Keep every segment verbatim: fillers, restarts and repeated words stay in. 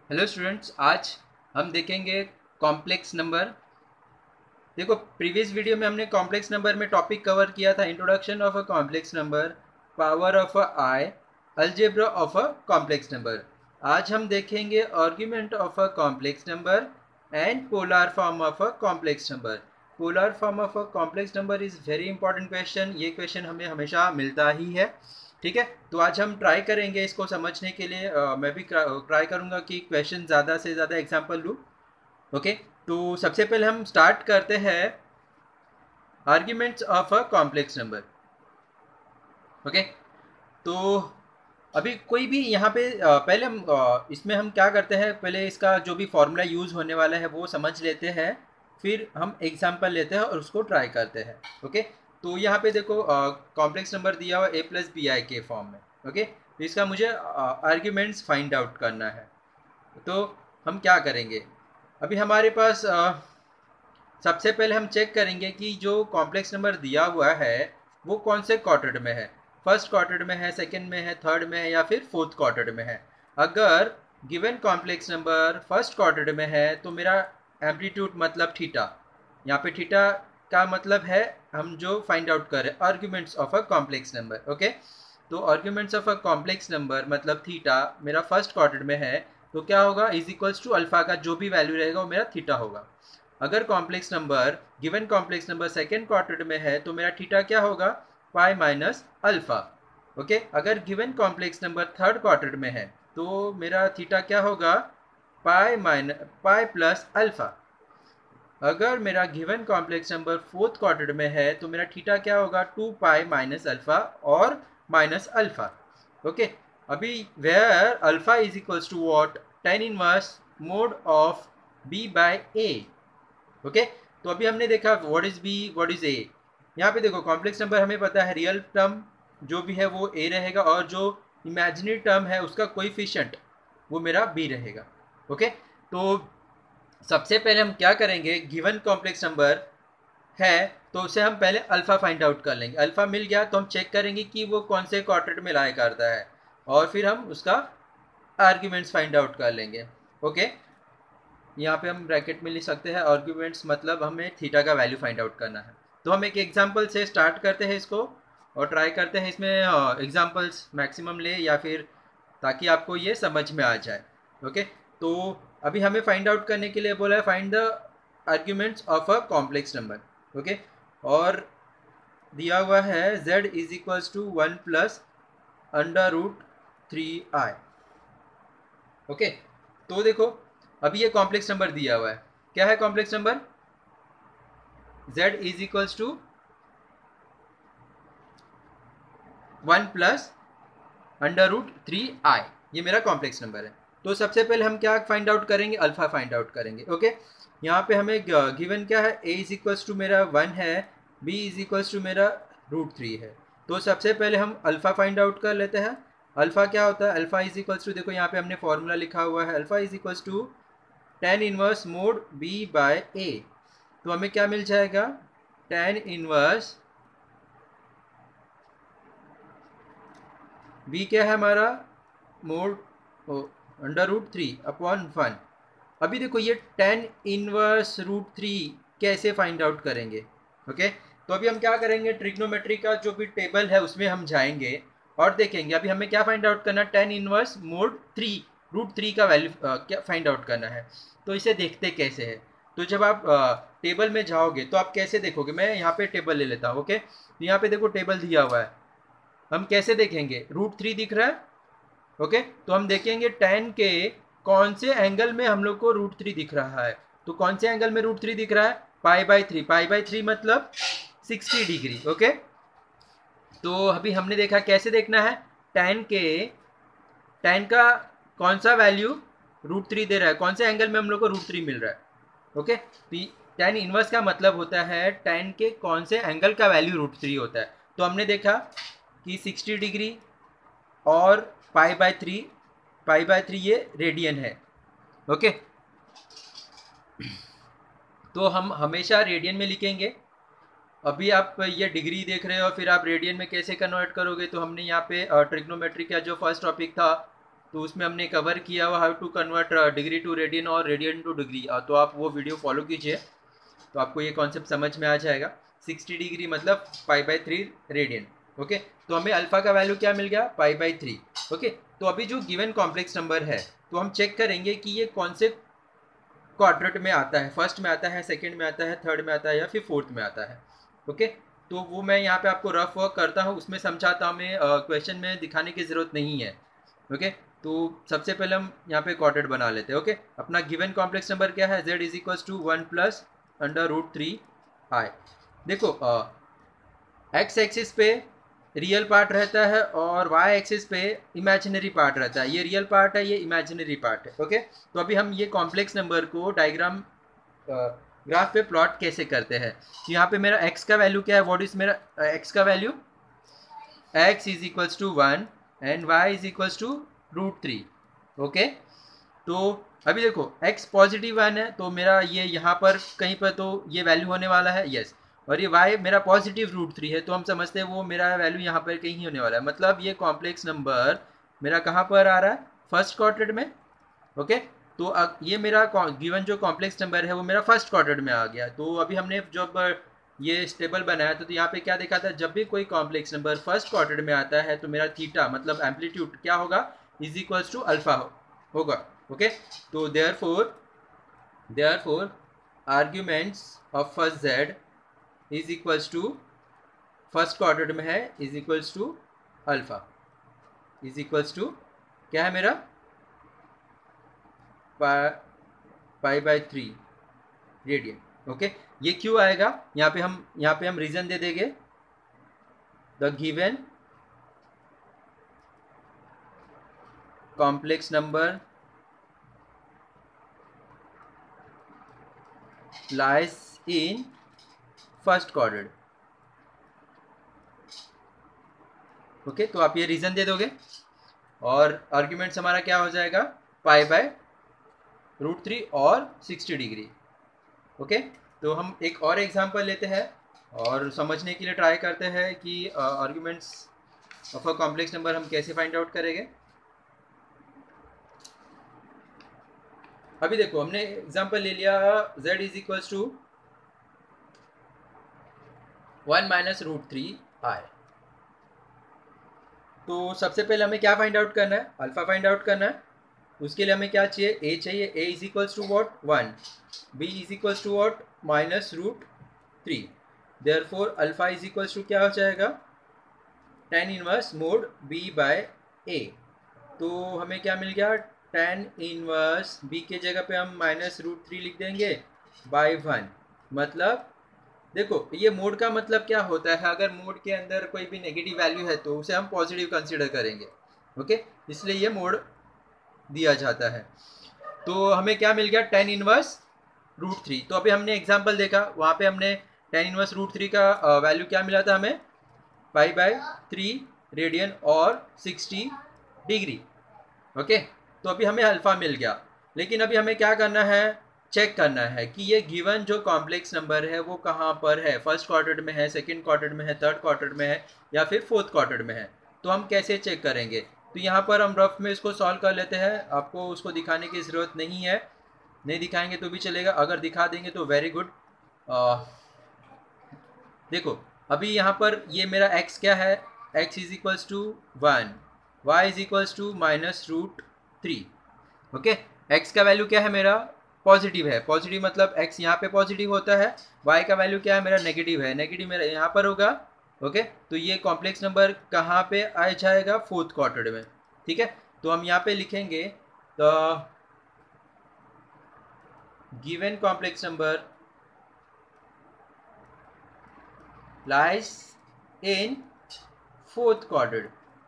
Hello students, आज हम देखेंगे कॉम्प्लेक्स नंबर। देखो, प्रीवियस वीडियो में हमने कॉम्प्लेक्स नंबर में टॉपिक कवर किया था introduction of a complex number, power of a I, algebra of a complex number. आज हम देखेंगे argument of a complex number and polar form of a complex number. Polar form of a complex number is very important question. ये question हमें हमेशा मिलता ही है। ठीक है, तो आज हम ट्राई करेंगे इसको समझने के लिए। uh, मैं भी ट्राई करूंगा कि क्वेश्चन ज़्यादा से ज़्यादा एग्जाम्पल लूँ। ओके, तो सबसे पहले हम स्टार्ट करते हैं arguments of a complex number. Okay, तो अभी कोई भी यहाँ पे uh, पहले हम uh, इसमें हम क्या करते हैं, पहले इसका जो भी फॉर्मूला यूज़ होने वाला है वो समझ लेते हैं, फिर हम एग्जाम्पल लेते हैं और उसको ट्राई करते हैं। ओके, तो यहाँ पे देखो कॉम्प्लेक्स नंबर दिया हुआ ए प्लस बी आई के फॉर्म में। ओके, तो इसका मुझे आर्ग्यूमेंट्स फाइंड आउट करना है। तो हम क्या करेंगे, अभी हमारे पास अ, सबसे पहले हम चेक करेंगे कि जो कॉम्प्लेक्स नंबर दिया हुआ है वो कौन से क्वाड्रेंट में है। फर्स्ट क्वाड्रेंट में है, सेकंड में है, थर्ड में है या फिर फोर्थ क्वाड्रेंट में है। अगर given complex number first quadrant में है तो मेरा एम्पलीट्यूड मतलब थीटा, यहाँ पे थीटा का मतलब है हम जो फाइंड आउट कर रहे हैं arguments of a complex number. Okay, तो arguments of a complex number मतलब थीटा मेरा फर्स्ट क्वाड्रेंट में है, तो क्या होगा, इज इक्वल्स टू अल्फा का जो भी वैल्यू रहेगा वो मेरा थीटा होगा। अगर complex number given complex number second quadrant में है तो मेरा थीटा क्या होगा, पाई माइनस अल्फा। ओके, अगर given complex number third quadrant में है तो मेरा थीटा क्या होगा, pi minus pi plus alpha. अगर मेरा given complex number fourth quadrant में है तो मेरा थीटा क्या होगा, टू पाई माइनस अल्फा और माइनस अल्फा। ओके, अभी where alpha is equals to what, ten inverse mod of B by A. Okay, तो अभी हमने देखा what is B, what is A. यहाँ पे देखो कॉम्प्लेक्स नंबर हमें पता है रियल टर्म जो भी है वो ए रहेगा और जो इमेजिनरी टर्म है उसका कोएफिशिएंट वो मेरा बी रहेगा। ओके, तो सबसे पहले हम क्या करेंगे, गिवन कॉम्प्लेक्स नंबर है तो उसे हम पहले अल्फा फाइंड आउट कर लेंगे। अल्फा मिल गया तो हम चेक करेंगे कि वो कौन से क्वाड्रेंट में लाई करता है और फिर हम उसका आर्ग्यूमेंट्स फाइंड आउट कर लेंगे। ओके, यहाँ पे हम ब्रैकेट में लिख सकते हैं आर्ग्यूमेंट्स मतलब हमें थीटा का वैल्यू फाइंड आउट करना है। तो हम एक एग्जांपल से स्टार्ट करते हैं इसको और ट्राई करते हैं इसमें एग्जांपल्स मैक्सिमम ले या फिर, ताकि आपको ये समझ में आ जाए। ओके, तो अभी हमें फाइंड आउट करने के लिए बोला है find the arguments of a complex number. Okay, और दिया हुआ है z is equals to one plus under root three I. Okay, तो देखो अभी ये कॉम्प्लेक्स नंबर दिया हुआ है, क्या है complex number, z is equals to one plus under root three I, ये मेरा कॉम्प्लेक्स नंबर है। तो सबसे पहले हम क्या फाइंड आउट करेंगे, अल्फा फाइंड आउट करेंगे। ओके, यहाँ पे हमें गिवन क्या है, a इज इक्वल्स टू मेरा वन है, b इज इक्वल्स टू मेरा रूट थ्री है। तो सबसे पहले हम अल्फा फाइंड आउट कर लेते हैं। अल्फा क्या होता है, अल्फा इज इक्वल्स टू, देखो यहाँ पे हमने फॉर्मूला लिखा हुआ है, alpha is equals to tan inverse mod b by a। तो हमें क्या मिल जाएगा, टेन इनवर्स b क्या है हमारा, mod under root three upon one. अभी देखो ये टेन इनवर्स रूट थ्री कैसे फाइंड आउट करेंगे। ओके, तो अभी हम क्या करेंगे, ट्रिग्नोमेट्री का जो भी टेबल है उसमें हम जाएंगे और देखेंगे अभी हमें क्या फाइंड आउट करना है, tan inverse mod three root three का वैल्यू क्या फाइंड आउट करना है। तो इसे देखते कैसे है, तो जब आप टेबल में जाओगे तो आप कैसे देखोगे, मैं यहाँ पे टेबल ले लेता हूँ। ओके, तो यहाँ पे देखो टेबल दिया हुआ है, हम कैसे देखेंगे, रूट थ्री दिख रहा है। ओके, तो हम देखेंगे टेन के कौन से एंगल में हम लोग को रूट थ्री दिख रहा है। तो कौन से एंगल में रूट थ्री दिख रहा है, pi by three, pi by three मतलब सिक्सटी डिग्री। ओके, तो अभी हमने देखा कैसे देखना है, टेन के टेन का कौन सा वैल्यू रूट थ्री दे रहा है, कौन से एंगल में हम लोग को रूट थ्री मिल रहा है। ओके, तो टेन इनवर्स का मतलब होता है टेन के कौन से एंगल का वैल्यू रूट थ्री होता है। तो हमने देखा कि सिक्सटी डिग्री और pi by three, pi by three ये रेडियन है। ओके, तो हम हमेशा रेडियन में लिखेंगे। अभी आप ये डिग्री देख रहे हो फिर आप रेडियन में कैसे कन्वर्ट करोगे, तो हमने यहाँ पे ट्रिग्नोमेट्री का जो फर्स्ट टॉपिक था तो उसमें हमने कवर किया हुआ how to convert degree to radian और रेडियन टू डिग्री, तो आप वो वीडियो फॉलो कीजिए तो आपको ये कॉन्सेप्ट समझ में आ जाएगा। सिक्सटी डिग्री मतलब pi by three radian. Okay, तो हमें अल्फा का वैल्यू क्या मिल गया, पाई बाई थ्री। ओके, तो अभी जो गिवन कॉम्प्लेक्स नंबर है तो हम चेक करेंगे कि ये कौन से क्वाड्रेंट में आता है, फर्स्ट में आता है, सेकंड में आता है, थर्ड में आता है या फिर फोर्थ में आता है। ओके, तो वो मैं यहाँ पे आपको रफ वर्क करता हूँ, उसमें समझाता हूँ, हमें क्वेश्चन में दिखाने की ज़रूरत नहीं है। ओके, तो सबसे पहले हम यहाँ पे क्वाड्रेंट बना लेते हैं। ओके, अपना गिवन कॉम्प्लेक्स नंबर क्या है, z is equal to one plus under root three I. देखो एक्स एक्सिस पे रियल पार्ट रहता है और वाई एक्सिस पे इमेजिनरी पार्ट रहता है। ये रियल पार्ट है, ये इमेजिनरी पार्ट है। ओके, तो अभी हम ये कॉम्प्लेक्स नंबर को डायग्राम ग्राफ पे प्लॉट कैसे करते हैं। तो यहाँ पे मेरा x का वैल्यू क्या है, व्हाट इज मेरा x का value, x is equals to one and y is equals to root three. Okay, तो अभी देखो x पॉजिटिव वन है तो मेरा ये यहाँ पर कहीं पर तो ये वैल्यू होने वाला है, यस। और ये y मेरा पॉजिटिव रूट थ्री है तो हम समझते हैं वो मेरा वैल्यू यहाँ पर कहीं होने वाला है, मतलब ये कॉम्प्लेक्स नंबर मेरा कहाँ पर आ रहा है, फर्स्ट क्वाड्रेंट में। ओके, तो अब ये मेरा गिवन जो कॉम्प्लेक्स नंबर है वो मेरा फर्स्ट क्वाड्रेंट में आ गया। तो अभी हमने जब ये स्टेबल बनाया तो, तो यहाँ पे क्या देखा था, जब भी कोई कॉम्प्लेक्स नंबर फर्स्ट क्वाड्रेंट में आता है तो मेरा थीटा मतलब एम्पलीट्यूड क्या होगा, इज इक्वल्स टू अल्फा होगा। ओके, तो therefore therefore arguments of first Z is equals to, first quadrant में है, is equals to alpha, is equals to क्या है मेरा, pi by three radian. Okay, ये क्यों आएगा, यहाँ पे हम यहाँ पे हम रीजन दे देंगे, the given complex number lies in first quadrant. Okay, तो आप ये रीजन दे दोगे और आर्ग्यूमेंट्स हमारा क्या हो जाएगा, पाई बाय रूट थ्री और सिक्सटी डिग्री। ओके, तो हम एक और एग्जांपल लेते हैं और समझने के लिए ट्राई करते हैं कि arguments of a complex number हम कैसे फाइंड आउट करेंगे। अभी देखो हमने एग्जांपल ले लिया z is equals to one minus root three I. तो सबसे पहले हमें क्या फाइंड आउट करना है, अल्फा फाइंड आउट करना है। उसके लिए हमें क्या चाहिए, a चाहिए, a is equals to what one, b is equals to what minus root three. Therefore alpha is equals to क्या हो जाएगा, tan inverse mod b by a। तो हमें क्या मिल गया, टेन इनवर्स b के जगह पे हम माइनस रूट थ्री लिख देंगे बाय वन। मतलब देखो ये मोड का मतलब क्या होता है, अगर मोड के अंदर कोई भी नेगेटिव वैल्यू है तो उसे हम पॉजिटिव कंसीडर करेंगे। ओके, इसलिए ये मोड दिया जाता है। तो हमें क्या मिल गया, टेन इनवर्स रूट थ्री। तो अभी हमने एग्जांपल देखा, वहाँ पे हमने टेन इनवर्स रूट थ्री का वैल्यू क्या मिला था हमें, पाई बाय थ्री रेडियन और सिक्सटी डिग्री। ओके, तो अभी हमें अल्फा मिल गया, लेकिन अभी हमें क्या करना है, चेक करना है कि ये गिवन जो कॉम्प्लेक्स नंबर है वो कहाँ पर है, फर्स्ट क्वाड्रेंट में है, सेकंड क्वाड्रेंट में है, थर्ड क्वाड्रेंट में है या फिर फोर्थ क्वाड्रेंट में है। तो हम कैसे चेक करेंगे, तो यहाँ पर हम रफ में इसको सॉल्व कर लेते हैं, आपको उसको दिखाने की ज़रूरत नहीं है, नहीं दिखाएंगे तो भी चलेगा, अगर दिखा देंगे तो वेरी गुड। देखो अभी यहाँ पर ये मेरा x क्या है, x is equals to one, y is equals to minus root three. Okay, x का वैल्यू क्या है मेरा, पॉजिटिव है, पॉजिटिव मतलब x यहाँ पे पॉजिटिव होता है, y का वैल्यू क्या है मेरा, नेगेटिव है, नेगेटिव मेरा यहाँ पर होगा। ओके, तो ये कॉम्प्लेक्स नंबर कहाँ पे आ जाएगा, फोर्थ क्वार्टर में। ठीक है, तो हम यहाँ पे लिखेंगे the given complex number lies in fourth quadrant।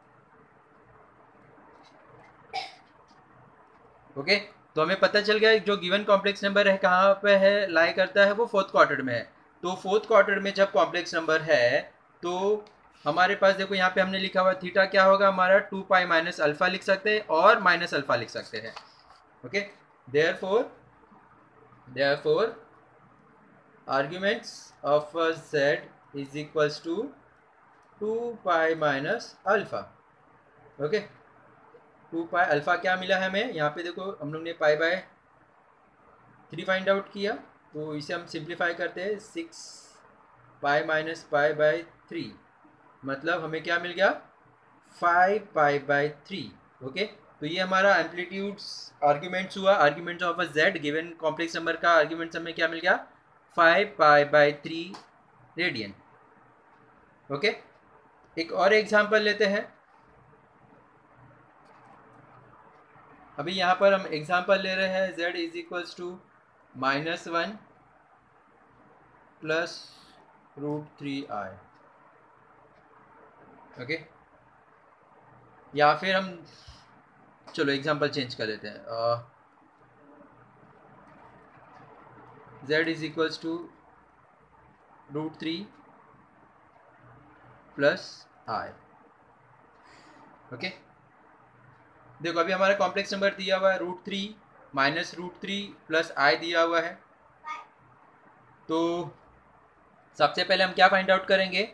Okay, तो हमें पता चल गया जो गिवन कॉम्प्लेक्स नंबर है कहाँ पे है, लाई करता है, वो फोर्थ क्वार्टर में है। तो फोर्थ क्वार्टर में जब कॉम्प्लेक्स नंबर है तो हमारे पास देखो यहाँ पे हमने लिखा हुआ थीटा क्या होगा हमारा, टू पाई माइनस अल्फा लिख सकते हैं और माइनस अल्फा लिख सकते हैं। Okay, therefore therefore arguments of z is equals to two pi minus alpha. Okay, two pi alpha क्या मिला है हमें, यहाँ पे देखो हम लोग ने pi by three find out किया, तो इसे हम सिंप्लीफाई करते हैं, six pi minus pi by three, मतलब हमें क्या मिल गया, five pi by three. Okay, तो ये हमारा एम्पलीट्यूड्स आर्ग्यूमेंट्स हुआ, arguments of a z given complex number का आर्ग्यूमेंट्स हमें क्या मिल गया, five pi by three radian. Okay, एक और एग्जांपल लेते हैं। अभी यहाँ पर हम एग्जांपल ले रहे हैं, z is equals to minus one plus root three I. Okay, या फिर हम चलो एग्जांपल चेंज कर लेते हैं, z is equals to root three plus i. Okay, देखो अभी हमारा कॉम्प्लेक्स नंबर दिया हुआ है root three minus root three plus i दिया हुआ है, तो सबसे पहले हम क्या फाइंड आउट करेंगे,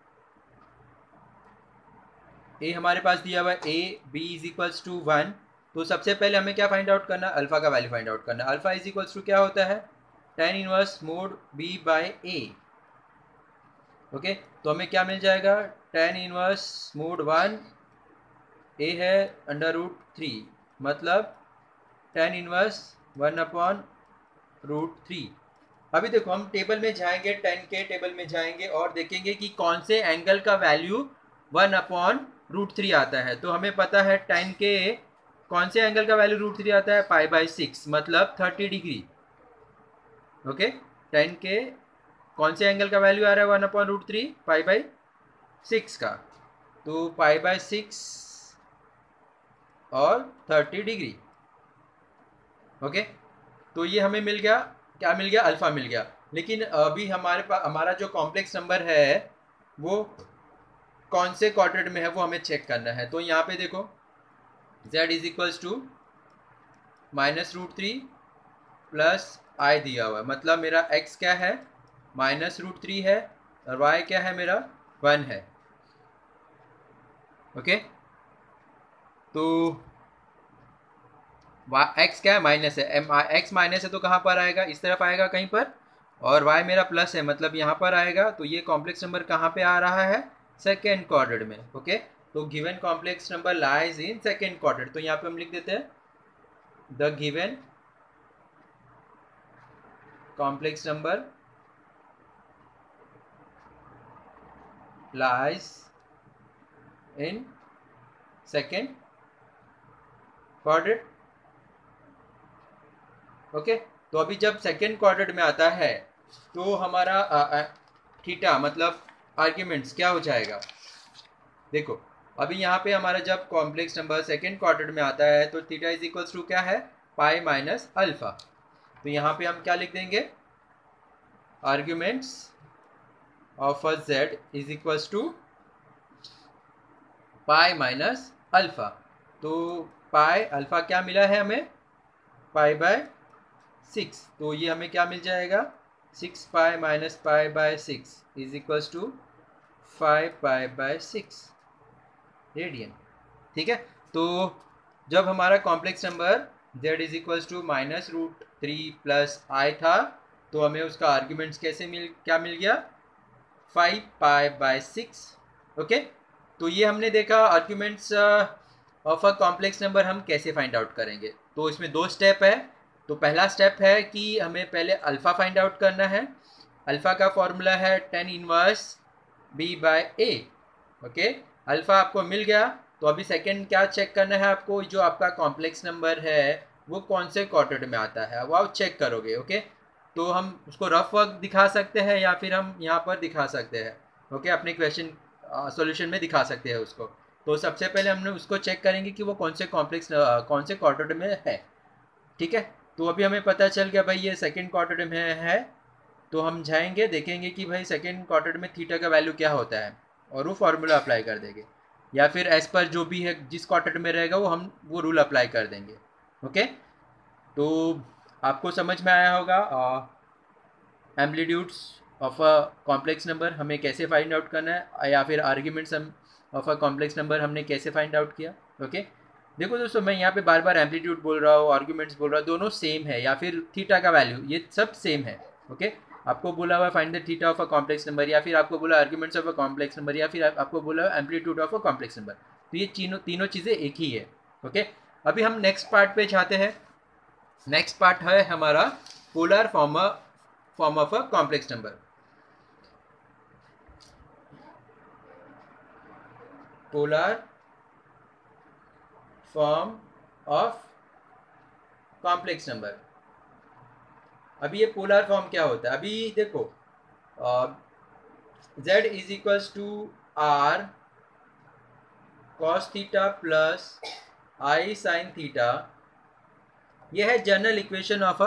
ए हमारे पास दिया हुआ है a b is equals to one, तो सबसे पहले हमें क्या फाइंड आउट करना, अल्फा का वैल्यू फाइंड आउट करना। अल्फा इज इक्वल्स टू क्या होता है, tan inverse mod B by A. Okay, तो हमें क्या मिल जाएगा, tan inverse mod one a है अंडर रूट थ्री, मतलब tan inverse one upon root three. अभी देखो हम टेबल में जाएंगे, टेन के टेबल में जाएंगे और देखेंगे कि कौन से एंगल का value one upon root three आता है। तो हमें पता है टेन के कौन से एंगल का वैल्यू रूट थ्री आता है, पाई बाई सिक्स, मतलब थर्टी डिग्री। ओके, टेन के कौन से एंगल का वैल्यू आ रहा है one upon root three, pi by six का, तो पाई बाई सिक्स और थर्टी डिग्री। ओके, तो ये हमें मिल गया, क्या मिल गया, अल्फा मिल गया। लेकिन अभी हमारे पास हमारा जो कॉम्प्लेक्स नंबर है वो कौन से क्वाड्रेंट में है वो हमें चेक करना है। तो यहाँ पे देखो z is equals to minus root three plus i दिया हुआ है, मतलब मेरा x क्या है, माइनस रूट थ्री है, और y क्या है मेरा, वन है। ओके, तो x क्या है, माइनस है, एम x माइनस है तो कहाँ पर आएगा, इस तरफ आएगा कहीं पर, और y मेरा प्लस है मतलब यहाँ पर आएगा। तो ये कॉम्प्लेक्स नंबर कहाँ पे आ रहा है, सेकेंड क्वाड्रेंट में। ओके, तो given complex number lies in second quadrant, तो यहाँ पे हम लिख देते हैं the given complex number lies in second quadrant. Okay, तो अभी जब सेकेंड क्वाड्रेंट में आता है तो हमारा थीटा मतलब आर्ग्यूमेंट्स क्या हो जाएगा, देखो अभी यहाँ पे हमारा जब कॉम्प्लेक्स नंबर सेकेंड क्वाड्रेंट में आता है तो थीटा इज इक्वल्स टू क्या है, पाई माइनस अल्फा। तो यहाँ पे हम क्या लिख देंगे, arguments of a z is equals to pi minus alpha. तो पाई अल्फा क्या मिला है हमें, पाई बाय सिक्स, तो ये हमें क्या मिल जाएगा, six pi minus pi by six is equals to five pi by six radian. ठीक है, तो जब हमारा complex number z is equals to minus root three plus i था तो हमें उसका आर्ग्यूमेंट्स कैसे मिल क्या मिल गया, five pi by six. Okay, तो ये हमने देखा arguments of a complex number हम कैसे फाइंड आउट करेंगे। तो इसमें दो स्टेप है, तो पहला स्टेप है कि हमें पहले अल्फ़ा फाइंड आउट करना है। अल्फ़ा का फॉर्मूला है tan inverse b by A. Okay, alpha आपको मिल गया, तो अभी सेकंड क्या चेक करना है आपको, जो आपका कॉम्प्लेक्स नंबर है वो कौन से क्वाड्रेंट में आता है वो आप चेक करोगे। ओके, तो हम उसको रफ वर्क दिखा सकते हैं या फिर हम यहाँ पर दिखा सकते हैं। ओके, अपने क्वेश्चन सॉल्यूशन में दिखा सकते हैं उसको। तो सबसे पहले हमने उसको चेक करेंगे कि वो कौन से कॉम्प्लेक्स कौन से क्वाड्रेंट में है। ठीक है, तो अभी हमें पता चल गया भाई ये सेकेंड क्वाड्रेंट में है, तो हम जाएंगे देखेंगे कि भाई सेकेंड क्वाड्रेंट में थीटा का वैल्यू क्या होता है और वो फार्मूला अप्लाई कर देंगे, या फिर एज पर जो भी है जिस क्वाड्रेंट में रहेगा वो हम वो रूल अप्लाई कर देंगे। ओके, तो आपको समझ में आया होगा amplitudes of a complex number हमें कैसे फाइंड आउट करना है, या फिर आर्ग्यूमेंट्स हम ऑफ अ कॉम्प्लेक्स नंबर हमने कैसे फाइंड आउट किया। ओके, देखो दोस्तों, मैं यहाँ पे बार बार एम्पलीट्यूड बोल रहा हूँ, आर्ग्यूमेंट्स बोल रहा हूँ, दोनों सेम है, या फिर थीटा का वैल्यू, ये सब सेम है। ओके, आपको बोला हुआ find the theta of a complex number, या फिर आपको बोला arguments of a complex number, या फिर आपको बोला amplitude of a complex number, तो ये तीनों तीनों चीज़ें एक ही है। ओके, अभी हम नेक्स्ट पार्ट पे जाते हैं। नेक्स्ट पार्ट है हमारा polar form form of a complex number. Polar form of complex number. अभी ये पोलर फॉर्म क्या होता है, अभी देखो, z is equals to r cos theta plus i sine theta, यह है general equation of a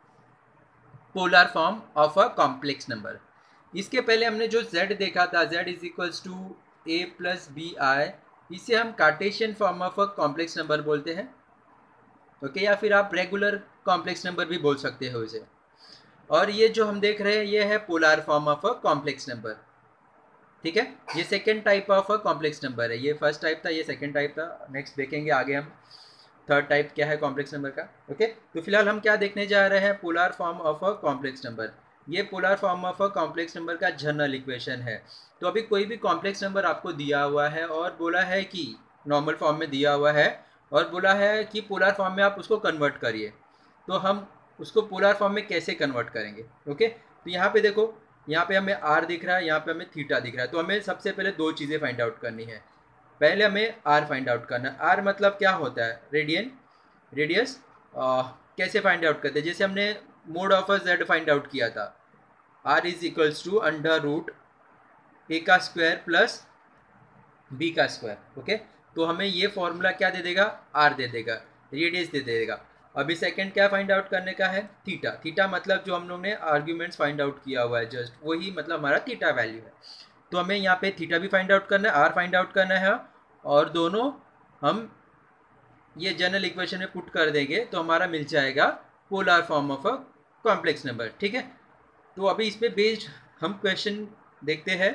polar form of a complex number. इसके पहले हमने जो z देखा था, z is equals to a plus b i, इसे हम Cartesian form of a complex number बोलते हैं। ओके, या फिर आप रेगुलर कॉम्प्लेक्स नंबर भी बोल सकते हो इसे। और ये जो हम देख रहे हैं, ये है polar form of a complex number. ठीक है, ये second type of a complex number है। ये फर्स्ट टाइप था, ये सेकेंड टाइप था, नेक्स्ट देखेंगे आगे हम थर्ड टाइप क्या है कॉम्प्लेक्स नंबर का। ओके, तो फिलहाल हम क्या देखने जा रहे हैं, polar form of a complex number. ये polar form of a complex number का जनरल इक्वेशन है। तो अभी कोई भी कॉम्प्लेक्स नंबर आपको दिया हुआ है और बोला है कि नॉर्मल फॉर्म में दिया हुआ है, और बोला है कि पोलर फॉर्म में आप उसको कन्वर्ट करिए, तो हम उसको पोलर फॉर्म में कैसे कन्वर्ट करेंगे। ओके, तो यहाँ पे देखो, यहाँ पे हमें आर दिख रहा है, यहाँ पे हमें थीटा दिख रहा है, तो हमें सबसे पहले दो चीज़ें फाइंड आउट करनी है। पहले हमें आर फाइंड आउट करना है। आर मतलब क्या होता है, रेडियन रेडियस। कैसे फाइंड आउट करते हैं, जैसे हमने mod of a z find out किया था, r is equals to under root a का स्क्वायर प्लस बी का स्क्वायर। ओके, तो हमें ये फॉर्मूला क्या दे देगा, आर दे देगा, रेडियस दे देगा। अभी सेकंड क्या फाइंड आउट करने का है, थीटा। थीटा मतलब जो हम लोग ने आर्ग्यूमेंट्स फाइंड आउट किया हुआ है, जस्ट वही मतलब हमारा थीटा वैल्यू है। तो हमें यहाँ पे थीटा भी फाइंड आउट करना है, आर फाइंड आउट करना है, और दोनों हम ये जनरल इक्वेशन में पुट कर देंगे तो हमारा मिल जाएगा polar form of a complex number. ठीक है, तो अभी इस पे बेस्ड हम क्वेश्चन देखते हैं।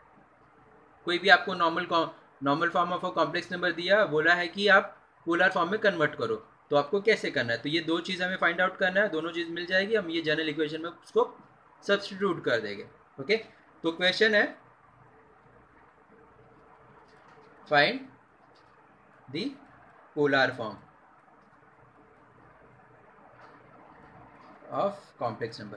कोई भी आपको normal normal form of a complex number दिया, बोला है कि आप पोलर फॉर्म में कन्वर्ट करो, तो आपको कैसे करना है, तो ये दो चीज़ हमें फाइंड आउट करना है, दोनों चीज़ मिल जाएगी, हम ये जनरल इक्वेशन में उसको सब्स्टिट्यूट कर देंगे। ओके, तो क्वेश्चन है find the polar form of complex number.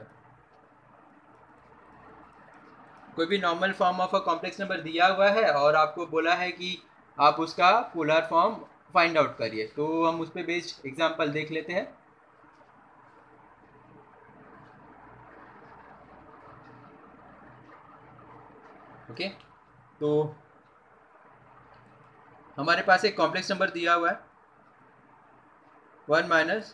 कोई भी normal form of a complex number दिया हुआ है और आपको बोला है कि आप उसका पोलर फॉर्म फाइंड आउट करिए, तो हम उस पर बेस्ड एग्जांपल देख लेते हैं। ओके, तो हमारे पास एक कॉम्प्लेक्स नंबर दिया हुआ है, वन माइनस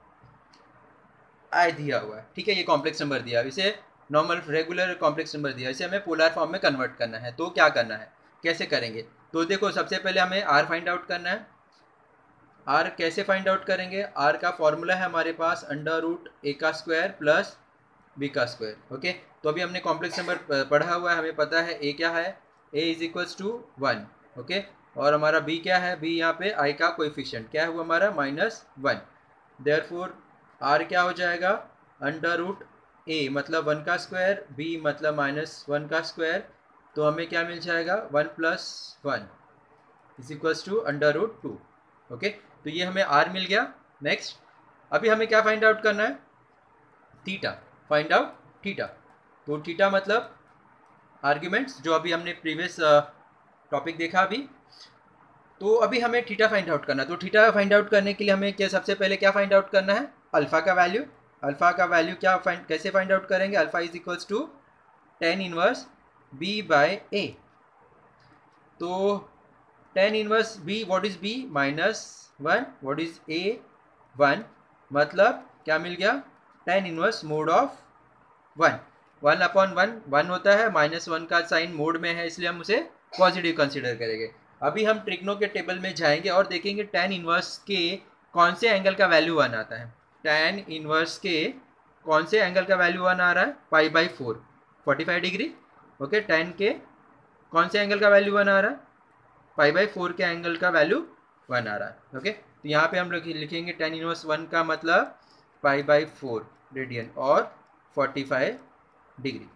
आई दिया हुआ है। ठीक है, ये कॉम्प्लेक्स नंबर दिया है, इसे नॉर्मल रेगुलर कॉम्प्लेक्स नंबर दिया है, इसे हमें पोलर फॉर्म में कन्वर्ट करना है। तो क्या करना है, कैसे करेंगे, तो देखो सबसे पहले हमें आर फाइंड आउट करना है। आर कैसे फाइंड आउट करेंगे, आर का फॉर्मूला है हमारे पास अंडर रूट ए का स्क्वायर प्लस बी का स्क्वायर। ओके, तो अभी हमने कॉम्प्लेक्स नंबर पढ़ा हुआ है, हमें पता है ए क्या है, a is equals to one. Okay, और हमारा बी क्या है, बी यहाँ पे आई का कोएफिशिएंट क्या हुआ हमारा, माइनस वन। देयरफॉर आर क्या हो जाएगा, अंडर रूट ए मतलब वन का स्क्वायर, बी मतलब माइनस वन का स्क्वायर, तो हमें क्या मिल जाएगा, one plus one is equals to under root two. Okay, तो ये हमें आर मिल गया। नेक्स्ट अभी हमें क्या फाइंड आउट करना है, थीटा। फाइंड आउट थीटा, तो थीटा मतलब आर्ग्यूमेंट्स, जो अभी हमने प्रीवियस टॉपिक देखा अभी, तो अभी हमें थीटा फाइंड आउट करना है। तो थीटा फाइंड आउट करने के लिए हमें क्या सबसे पहले क्या फाइंड आउट करना है, अल्फा का वैल्यू। अल्फा का वैल्यू क्या फाइंड कैसे फाइंड आउट करेंगे, alpha is equals to tan inverse b by ए। तो tan inverse b, what is b, minus one, what is a, one, मतलब क्या मिल गया, tan inverse mod of one. One upon one one होता है, minus one का sine mod में है, इसलिए हम उसे पॉजिटिव कंसिडर करेंगे। अभी हम ट्रिग्नो के टेबल में जाएंगे और देखेंगे टेन इनवर्स के कौन से एंगल का वैल्यू वन आता है। टेन इनवर्स के कौन से एंगल का वैल्यू वन आ रहा है, pi by four, forty five degree. Okay, tan के कौन से एंगल का वैल्यू वन आ रहा है, पाई बाई फोर के एंगल का वैल्यू वन आ रहा है। ओके, तो यहाँ पे हम लोग लिखेंगे टेन इनवर्स वन का मतलब पाई बाई फोर रेडियन और फोर्टी फाइव डिग्री।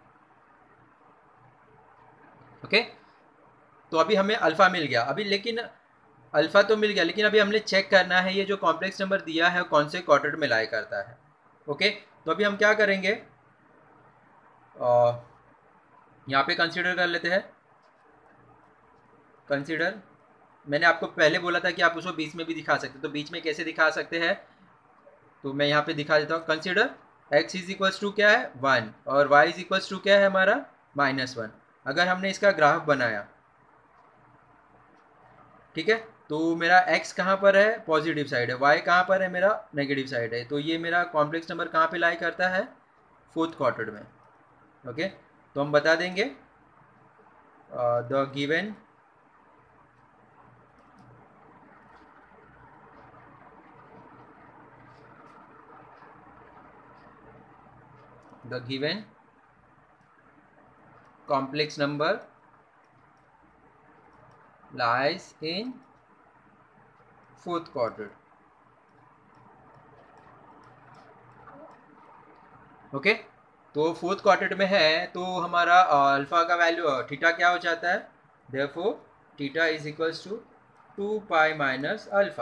ओके, तो अभी हमें अल्फ़ा मिल गया। अभी लेकिन अल्फ़ा तो मिल गया, लेकिन अभी हमने चेक करना है ये जो कॉम्प्लेक्स नंबर दिया है कौन से क्वाड्रेंट में लाई करता है। ओके, तो अभी हम क्या करेंगे, यहाँ पे कंसीडर कर लेते हैं। कंसीडर, मैंने आपको पहले बोला था कि आप उसको बीच में भी दिखा सकते, तो बीच में कैसे दिखा सकते हैं, तो मैं यहाँ पे दिखा देता हूँ। Consider x is equals to क्या है वन और y इज इक्वल्स टू क्या है हमारा माइनस वन। अगर हमने इसका ग्राफ बनाया, ठीक है, तो मेरा x कहाँ पर है, पॉजिटिव साइड है, y कहाँ पर है, मेरा नेगेटिव साइड है, तो ये मेरा कॉम्प्लेक्स नंबर कहाँ पे लाई करता है, फोर्थ क्वार्टर में। ओके, तो हम बता देंगे the given the given complex number lies in fourth quadrant. Okay, तो फोर्थ क्वाड्रेंट में है, तो हमारा अल्फा का वैल्यू थीटा क्या हो जाता है, therefore theta is equals to two pi minus alpha,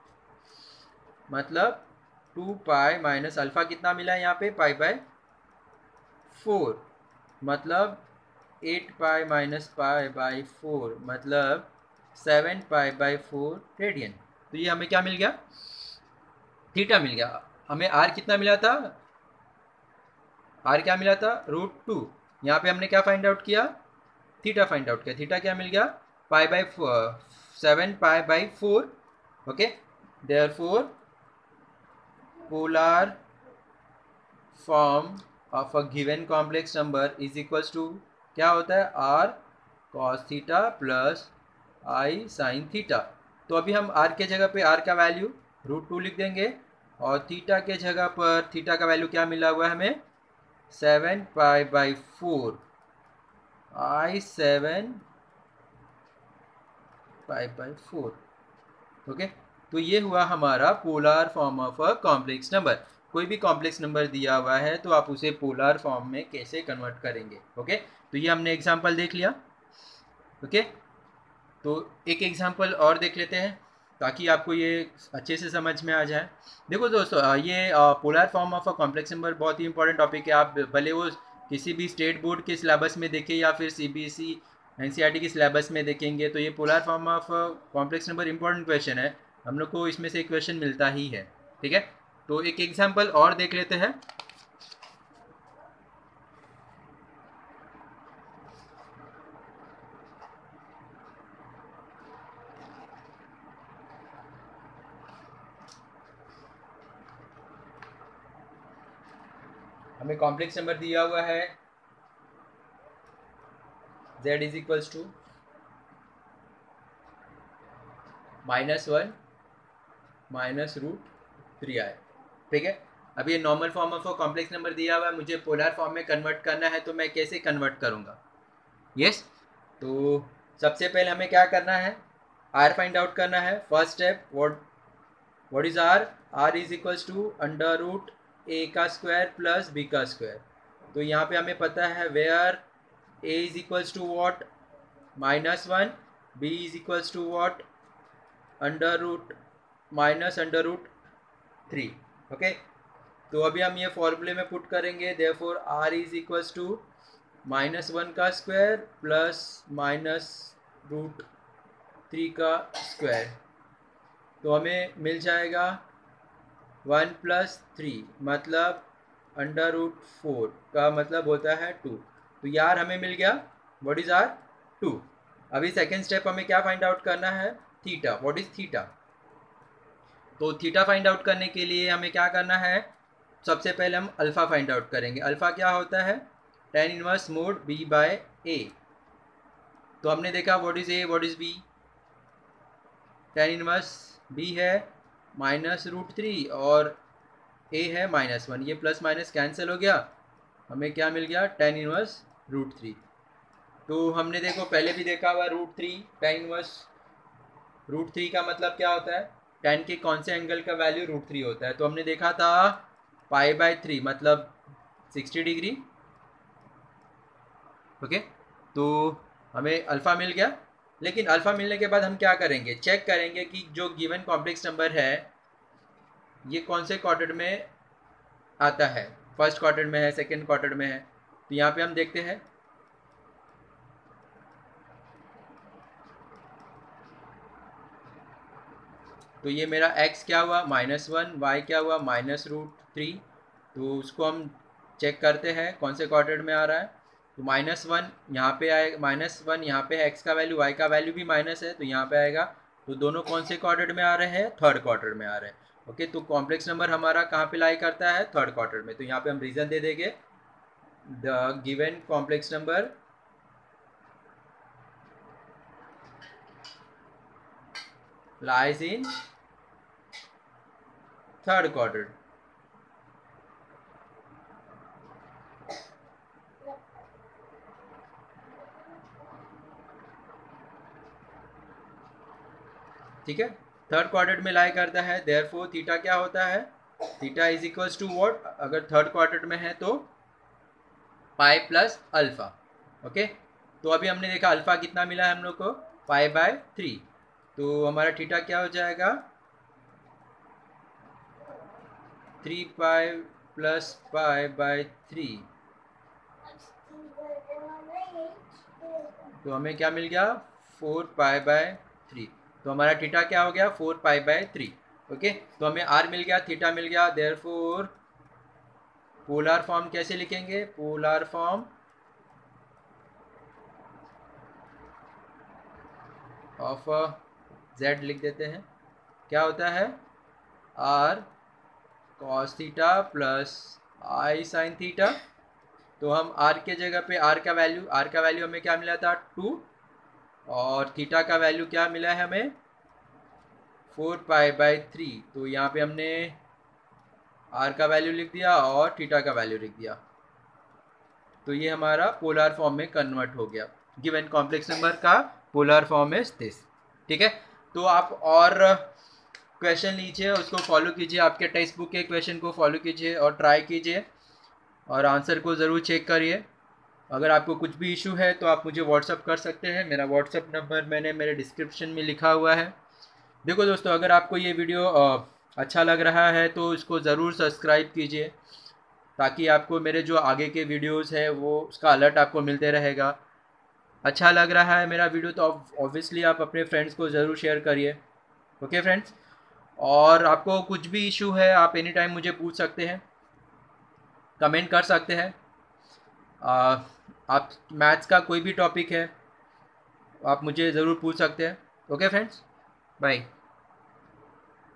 मतलब टू पाई माइनस अल्फा कितना मिला है यहाँ पे, पाई बाय फोर, मतलब eight pi minus pi by four, मतलब seven pi by four radian. तो ये हमें क्या मिल गया, थीटा मिल गया। हमें आर कितना मिला था, आर क्या मिला था, रूट टू। यहाँ पे हमने क्या फाइंड आउट किया, थीटा फाइंड आउट किया। थीटा क्या मिल गया, pi by seven pi by four. Okay, therefore polar form of a given complex number is equals to क्या होता है, are cos theta plus i sine theta. तो अभी हम आर के जगह पे आर का वैल्यू रूट टू लिख देंगे, और थीटा के जगह पर थीटा का वैल्यू क्या मिला हुआ है हमें, seven pi by four i seven pi by four. Okay, तो ये हुआ हमारा polar form of a complex number. कोई भी कॉम्प्लेक्स नंबर दिया हुआ है तो आप उसे पोलर फॉर्म में कैसे कन्वर्ट करेंगे। ओके, तो ये हमने एग्जांपल देख लिया। ओके, तो एक एग्जांपल और देख लेते हैं ताकि आपको ये अच्छे से समझ में आ जाए। देखो दोस्तों, ये polar form of a complex number बहुत ही इंपॉर्टेंट टॉपिक है। आप भले वो किसी भी स्टेट बोर्ड के सिलेबस में देखें या फिर सीबीएसई एनसीईआरटी के सिलेबस में देखेंगे, तो ये polar form of complex number important question है, हम लोग को इसमें से एक क्वेश्चन मिलता ही है। ठीक है, तो एक एग्जाम्पल और देख लेते हैं। हमें कॉम्प्लेक्स नंबर दिया हुआ है z is equals to minus one minus root three i. ठीक है, अब ये normal form of complex number दिया हुआ है, मुझे पोलर फॉर्म में कन्वर्ट करना है, तो मैं कैसे कन्वर्ट करूँगा। यस, तो सबसे पहले हमें क्या करना है, आर फाइंड आउट करना है। First step, what what is r, r is equals to under root a का स्क्वायर प्लस बी का स्क्वायर। तो यहाँ पे हमें पता है where a is equals to what, minus one, b is equals to what, under root minus under root three. Okay, तो अभी हम ये फॉर्मूले में पुट करेंगे, therefore r is equals to minus one का square plus minus root three का square. तो हमें मिल जाएगा वन प्लस थ्री, मतलब अंडर रूट फोर का मतलब होता है टू। तो यार हमें मिल गया व्हाट इज आर, टू। अभी सेकेंड स्टेप हमें क्या फाइंड आउट करना है, थीटा, व्हाट इज थीटा। तो थीटा फाइंड आउट करने के लिए हमें क्या करना है, सबसे पहले हम अल्फ़ा फाइंड आउट करेंगे। अल्फ़ा क्या होता है, tan inverse mod B by ए। तो हमने देखा what is A what is B, tan inverse B है माइनस रूट थ्री और ए है माइनस वन, ये प्लस माइनस कैंसिल हो गया, हमें क्या मिल गया, टेन इनवर्स रूट थ्री। तो हमने देखो पहले भी देखा हुआ root three tan inverse root three का मतलब क्या होता है, टेन के कौन से एंगल का वैल्यू रूट थ्री होता है। तो हमने देखा था पाई बाय थ्री मतलब सिक्सटी डिग्री। ओके, तो हमें अल्फ़ा मिल गया। लेकिन अल्फ़ा मिलने के बाद हम क्या करेंगे, चेक करेंगे कि जो गिवन कॉम्प्लेक्स नंबर है ये कौन से क्वाड्रेंट में आता है, फर्स्ट क्वाड्रेंट में है, सेकंड क्वाड्रेंट में है। तो यहाँ पे हम देखते हैं, तो ये मेरा x क्या हुआ माइनस वन, वाई क्या हुआ माइनस रूट थ्री। तो उसको हम चेक करते हैं कौन से क्वाड्रेंट में आ रहा है। तो माइनस वन यहाँ पे आएगा, माइनस वन यहाँ पे x का वैल्यू, y का वैल्यू भी माइनस है तो यहाँ पे आएगा। तो दोनों कौन से क्वाड्रेंट में आ रहे हैं, थर्ड क्वाड्रेंट में आ रहे हैं। ओके, तो कॉम्प्लेक्स नंबर हमारा कहाँ पे लाई करता है, थर्ड क्वाड्रेंट में। तो यहाँ पे हम रीज़न दे देंगे, the given complex number lies in third quadrant। ठीक है, थर्ड क्वाड्रेंट में लाई करता है, देयरफॉर थीटा क्या होता है, theta is equals to what, अगर थर्ड क्वाड्रेंट में है तो पाई प्लस अल्फा। ओके, तो अभी हमने देखा अल्फा कितना मिला है हम लोग को, पाई बाय थ्री। तो हमारा थीटा क्या हो जाएगा, three pi plus pi by three. तो हमें क्या मिल गया, फोर पाई बाय थ्री। तो हमारा थीटा क्या हो गया, four pi by three. Okay, तो हमें आर मिल गया, थीटा मिल गया। देयरफॉर पोलर फॉर्म कैसे लिखेंगे, पोलर फॉर्म ऑफ जेड लिख देते हैं। क्या होता है, are cos theta plus i sine theta. तो हम आर के जगह पे आर का वैल्यू, आर का वैल्यू हमें क्या मिला था, टू, और थीटा का वैल्यू क्या मिला है हमें, फोर पाई बाय थ्री। तो यहाँ पे हमने आर का वैल्यू लिख दिया और थीटा का वैल्यू लिख दिया। तो ये हमारा पोलर फॉर्म में कन्वर्ट हो गया, गिवन कॉम्प्लेक्स नंबर का पोलर फॉर्म इज दिस। ठीक है, तो आप और क्वेश्चन लीजिए, उसको फॉलो कीजिए, आपके टेक्स्ट बुक के क्वेश्चन को फॉलो कीजिए और ट्राई कीजिए और आंसर को ज़रूर चेक करिए। अगर आपको कुछ भी इशू है तो आप मुझे व्हाट्सअप कर सकते हैं, मेरा व्हाट्सअप नंबर मैंने मेरे डिस्क्रिप्शन में लिखा हुआ है। देखो दोस्तों, अगर आपको ये वीडियो अच्छा लग रहा है तो इसको ज़रूर सब्सक्राइब कीजिए, ताकि आपको मेरे जो आगे के वीडियोस है वो उसका अलर्ट आपको मिलते रहेगा। अच्छा लग रहा है मेरा वीडियो तो ऑब्वियसली आप अपने फ्रेंड्स को ज़रूर शेयर करिए। ओके फ्रेंड्स, और आपको कुछ भी इशू है आप एनी टाइम मुझे पूछ सकते हैं, कमेंट कर सकते हैं। आ, आप मैथ्स का कोई भी टॉपिक है आप मुझे ज़रूर पूछ सकते हैं। Okay friends, bye.